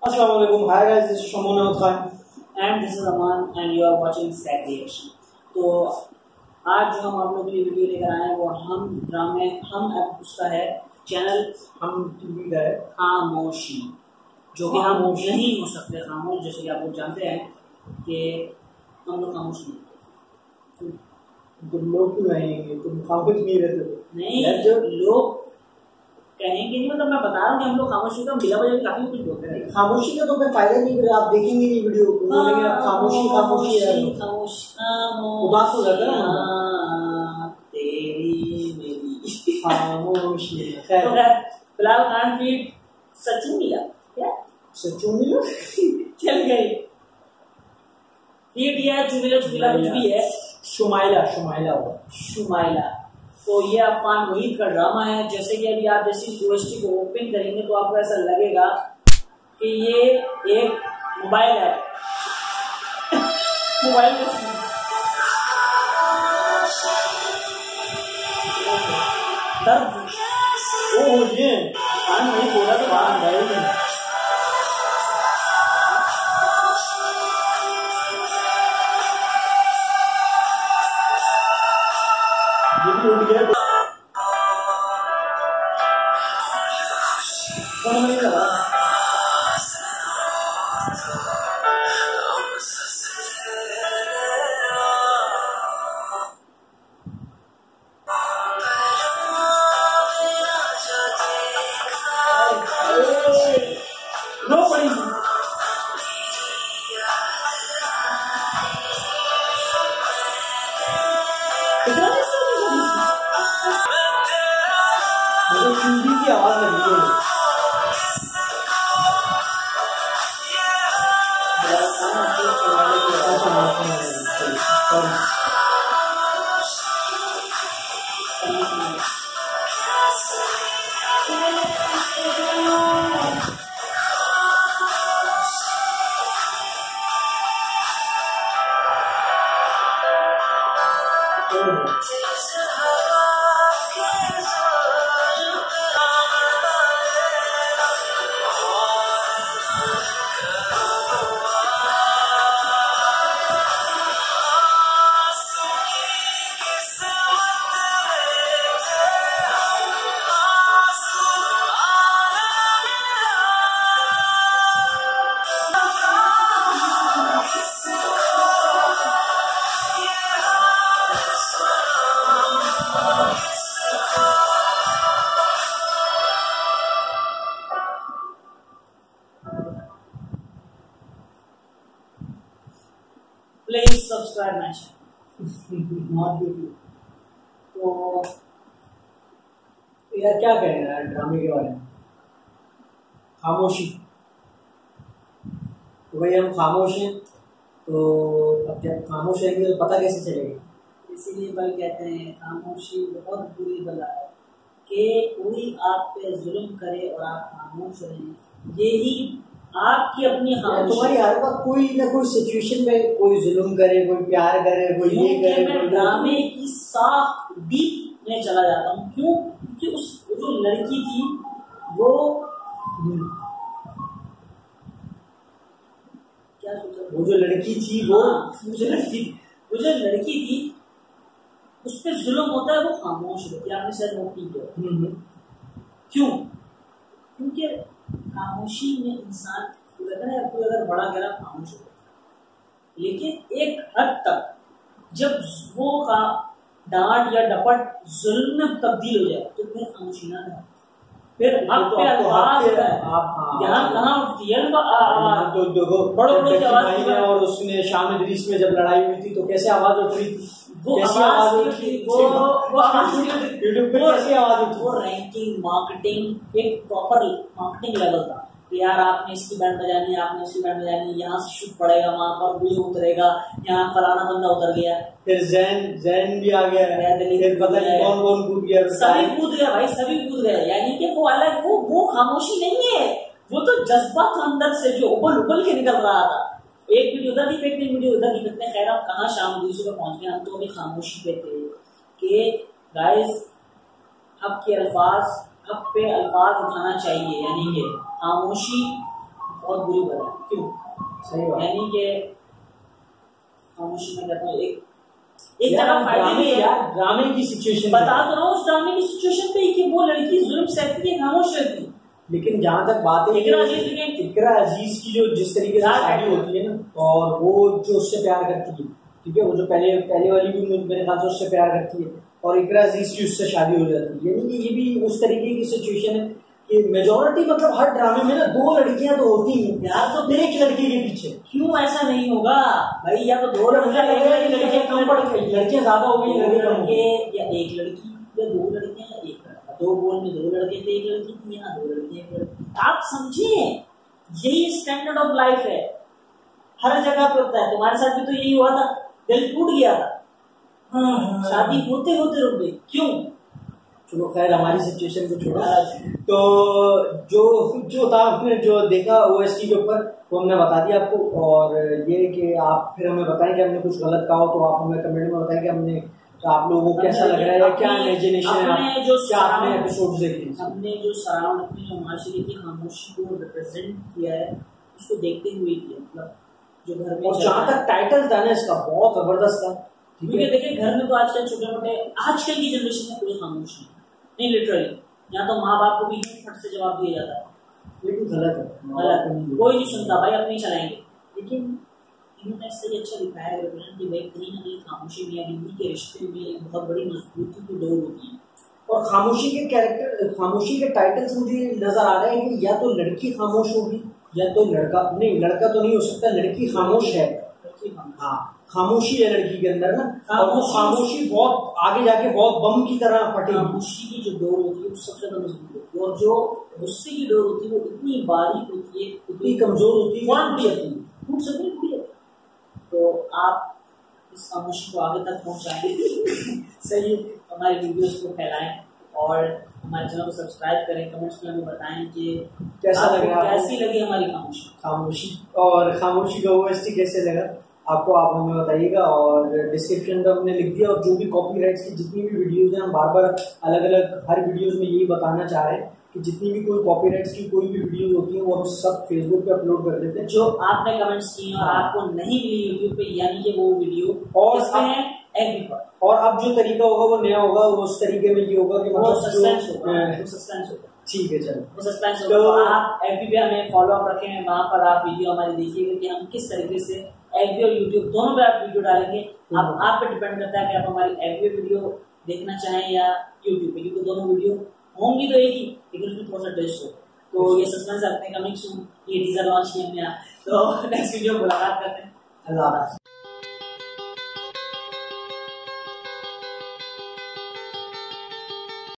Assalamualaikum. Hi guys, this is Shamun Ahmed Khan and this is Aman and you are watching Sad Reaction। तो आज जो हम आप लोगों के लिए वीडियो लेकर आए हैं वो हम ड्रामे उसका है चैनल हम टीवी का है खामोशी, जो कि हम नहीं हो सकते खामोश। जैसे कि आप लोग जानते हैं कि हम लोग खामोश नहीं, तुम लोग क्यों रहेंगे, तुम खामोश नहीं रहते नहीं लोग कहेंगे नहीं, मतलब मैं बता रहा हूँ कि हम लोग खामोशी का बिला वजह काफी कुछ बोलते हैं। खामोशी का तो कोई फायदा नहीं है, आप देखेंगे नहीं वीडियो बोलेंगे आप खामोशी खामोशी है, खामोश उदास हो जाता है ना तेरी मेरी खामोशी। तो बिलाल खान फीड सचू मिला क्या? सचू मिला चल गई फीड या चुमिला चुमिला कुछ भी है, शुमाइला शुमाइला होगा शुमाइला। तो ये अफगान वहीद का ड्रामा है। जैसे कि अभी आप जैसे OST को ओपन करेंगे तो आपको ऐसा लगेगा कि ये एक मोबाइल है, मोबाइल में दर्द ओ ये अफगान वहीद बोला तो बाहर मोबाइल में टूट गया तो नहीं लगा। नो पड़ी हिंदी की आवाज लगी है। Please subscribe my channel not YouTube. तो यार क्या कहें यार ड्रामे के बारे में, खामोशी तो भाई हम खामोश हैं, तो अब जब खामोश रहेंगे तो पता कैसे चलेगा? इसीलिए भाई कहते हैं खामोशी बहुत बुरी बला है कि कोई आप पे जुल्म करे और आप खामोश रहें, यही आपकी अपनी तुम्हारी हर वक्त कोई ना कोई सिचुएशन में कोई जुल्म करे, कोई प्यार करे, कोई ये करे। मैं ड्रामे की साफ डीप में चला जाता हूँ, क्यों? क्योंकि उस जो लड़की थी वो क्या सोचा, वो जो लड़की थी वो वो जो लड़की थी उस पर जुल्म होता है, वो खामोश रहती है। आपने शायद नोट नहीं किया क्यों? क्योंकि खामोशी में इंसान कोई अगर बड़ा गहरा खामोश हो, लेकिन एक हद तक जब वो का डांट या डपट जुल्म में तब्दील हो जाए तो फिर खामोशी ना है, फिर आप पे अल्फाज यहाँ कहाँ उठती है बड़ों की आवाज। और उसने शाम इदरीस में जब लड़ाई हुई थी तो कैसे आवाज उठ रही थी, वो आवाज उठी, वो रैंकिंग मार्केटिंग एक प्रॉपर मार्केटिंग लेवल था कि यार आपने इसकी बैंड बजानी है, आपने उसकी बैंड बजानी है, यहाँ से शूट पड़ेगा, वहां पर गुली उतरेगा, यहाँ फलाना बंदा उतर गया, फिर जैन भी आ गया, फिर पता नहीं कौन कौन कूद गया, सभी कूद गया भाई, सभी कूद गए। यानी कि वो अलग वो खामोशी नहीं है, वो तो जज्बा था अंदर से जो उबल उबल के निकल रहा था। एक वीडियो उधर की फेंकते, वीडियो उधर की फेंकते। खैर हम कहाँ शाम दूसरे पे पहुंच गए, हम तो अभी खामोशी पे थे कि गाइस हक के अल्फाज, हक पे अल्फाज उठाना चाहिए। यानी कि खामोशी बहुत बुरी बात है। क्यों? सही बात। यानी कि खामोशी में कहता हूँ एक तरफ फायदे भी है यार, ड्रामे की सिचुएशन बता तो रहा हूँ, उस ड्रामे की सिचुएशन पे कि वो लड़की जुल्म सहती है, खामोश रहती है। लेकिन जहाँ तक बात है इकरा अजीज की जो जिस तरीके से शादी होती है ना, और वो जो उससे प्यार करती है, ठीक है, वो जो पहले वाली भी मेरे ख्याल से उससे प्यार करती है, और इकरा अजीज की उससे शादी हो जाती है। यानी कि ये भी उस तरीके की सिचुएशन है कि मेजोरिटी मतलब हर ड्रामे में ना दो लड़कियां तो होती हैं यार, तो एक लड़की के पीछे। क्यों ऐसा नहीं होगा भाई? या तो दो लड़कियां लड़कियां कम पड़ गई, लड़कियां ज्यादा हो गई, लड़के या एक लड़की या दो लड़कियां या एक लड़का। दो बोल में दो लड़के थे, एक लड़की थी, यहाँ दो लड़के एक लड़की। आप समझिए, यही स्टैंडर्ड ऑफ लाइफ है, हर जगह पे होता है। तुम्हारे साथ भी तो यही हुआ था, दिल टूट गया था, शादी होते होते रुक गई। क्यों? चलो खैर, हमारी सिचुएशन को छोड़ा। तो जो था आपने जो देखा ओएसटी के ऊपर, वो हमने बता दिया आपको। और ये कि आप फिर हमें बताएं कि हमने कुछ गलत कहा हो तो आप हमें कमेंट में बताएं कि हमने, तो आप लोगों को कैसा लग रहा है, क्या इमेजिनेशन है, क्या आपने एपिसोड देखे, हमने जो सराउंड अपनी जो माशरे की खामोशी को रिप्रेजेंट किया है उसको देखते हुए किया। मतलब जो घर में, और जहाँ तक टाइटल था ना इसका, बहुत जबरदस्त था। क्योंकि देखिए घर में तो आजकल छोटे मोटे, आजकल की जनरेशन में कोई खामोश नहीं लिटरली। यहाँ तो माँ बाप को भी फट से जवाब दिया जाता है, लेकिन गलत है, कोई नहीं सुनता भाई, अपने चलाएंगे। लेकिन इन्होंने इससे अच्छा दिखाया है कि भाई कहीं ना कहीं खामोशी मियां बीवी के रिश्ते में एक बहुत बड़ी मजबूती की डोर होती है। और खामोशी के कैरेक्टर, खामोशी के टाइटल्स मुझे नजर आ रहे हैं कि या तो लड़की खामोश होगी या तो लड़का, नहीं लड़का तो नहीं हो सकता, लड़की खामोश है। हाँ, खामोशी है लड़की के अंदर ना, और वो खामोशी बहुत आगे जाके बहुत बम की तरह फटी। खामोशी की जो डोर होती है वो सबसे ज्यादा मजबूत होती है, और जो गुस्से की डोर होती है वो इतनी बारीक होती है, इतनी कमजोर होती है, टूट सकती है। तो आप इस खामोशी को आगे तक पहुंचाएं, सही, हमारी वीडियोस को फैलाएं और हमारे चैनल को सब्सक्राइब करें। कमेंट्स में हमें बताएं कि कैसा लगा, कैसी लगी हमारी खामोशी, और खामोशी का ओएसटी कैसे लगा आपको, आप हमें बताइएगा। और डिस्क्रिप्शन में हमने लिख दिया, और जो भी कॉपीराइट्स की जितनी भी वीडियोस हैं, हम बार बार अलग अलग हर वीडियोस में यही बताना चाह रहे हैं कि जितनी भी कोई कॉपीराइट्स की कोई भी वीडियोस होती है वो हम सब फेसबुक पे अपलोड कर देते हैं। जो आपने कमेंट्स किए और आपको नहीं मिली यूट्यूब पे, यानी कि वो वीडियो और एफबी पर, और अब जो तरीका होगा वो नया होगा, वो उस तरीके में ये होगा कि मतलब सस्पेंस होगा। ठीक है, चलो वो सस्पेंस होगा। तो आप एफबी पे हमें फॉलो अप रखें, वहाँ पर आप वीडियो हमारी देखिएगा कि हम किस तरीके से एफबी और यूट्यूब दोनों पे आप वीडियो डालेंगे। अब आप पे डिपेंड करता है कि आप हमारी एफबी वीडियो देखना चाहें या यूट्यूब पे, क्योंकि दोनों वीडियो होंगी तो एक ही, लेकिन उसमें थोड़ा सा ट्विस्ट हो। तो ये सस्पेंस रखते हैं, कमिंग सून, ये टीजर लॉन्च किया हमने। तो नेक्स्ट वीडियो मुलाकात करते हैं। अल्लाह हाफ़िज़।